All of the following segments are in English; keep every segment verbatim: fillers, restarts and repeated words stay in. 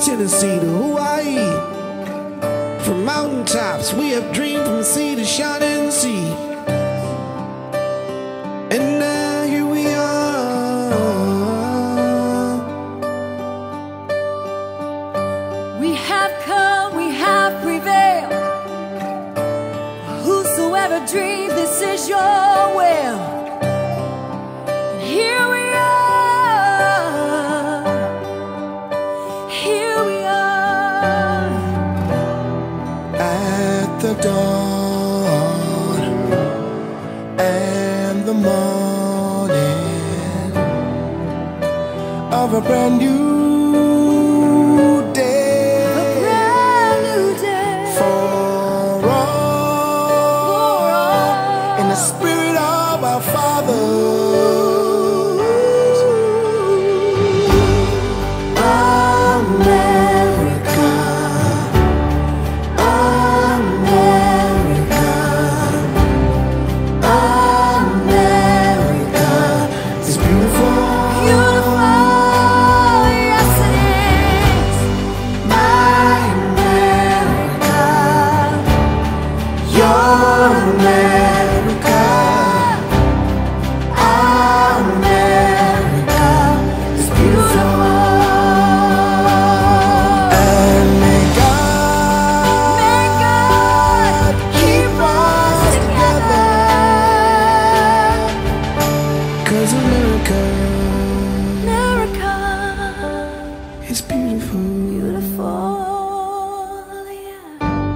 Tennessee to Hawaii. From mountaintops we have dreamed, from sea to shining sea. And now here we are. We have come, we have prevailed. Whosoever dreams, this is your will. And here we are. Here we are. At the dawn and the morning of a brand new day, A brand new day. for all in the spirit of our Father. America It's beautiful. beautiful, yeah.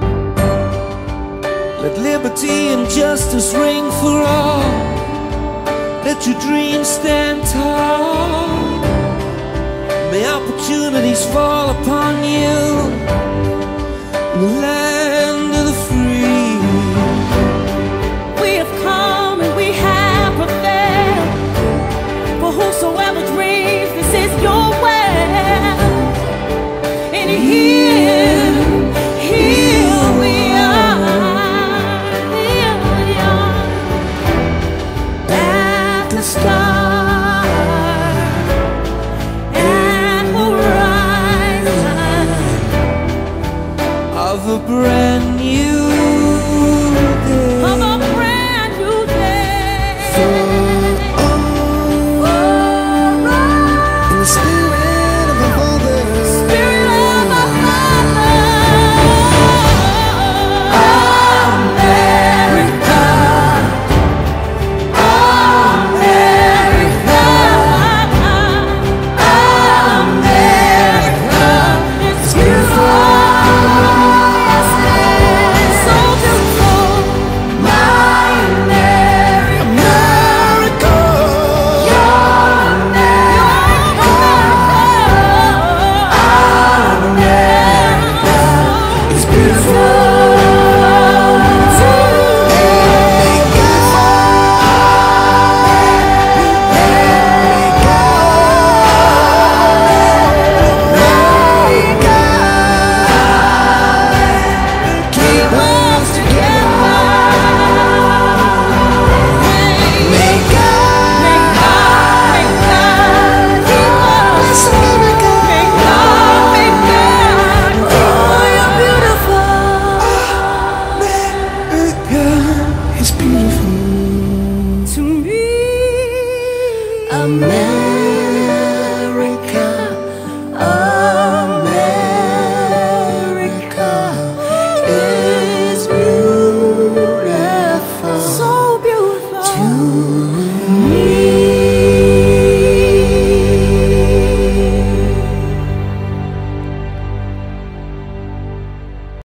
Let liberty and justice ring for all. Let your dreams stand tall. May opportunities fall upon you in the land of the free. We have come and we have prevailed. For whosoever dreams, this is your well. And here, here we are, here we are, at the start and horizon Of a brand new day. of a brand new day. In the spirit of the Father. Spirit of our Father. America, America, America, it's beautiful. Yes, it's so beautiful. My America, your America, America, it's beautiful. Keep us together. May God, may God, may God keep us. May God, may God keep us beautiful. It's beautiful. To me, America, America is beautiful, so beautiful to